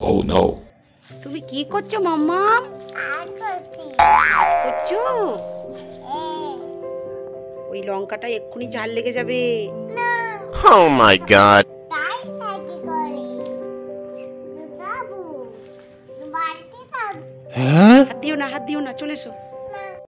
Oh no. তুমি কি করছো মাম্মাম? কাজ করছি। কাজ করছো? ওই লঙ্কাটা এক্ষুনি ঝাল লেগে যাবে। না, Oh my god. তাই থাকি করে। বাবু, বাড়িতে থাক। হাত দিও না, হাত দিও না, চলে এসো।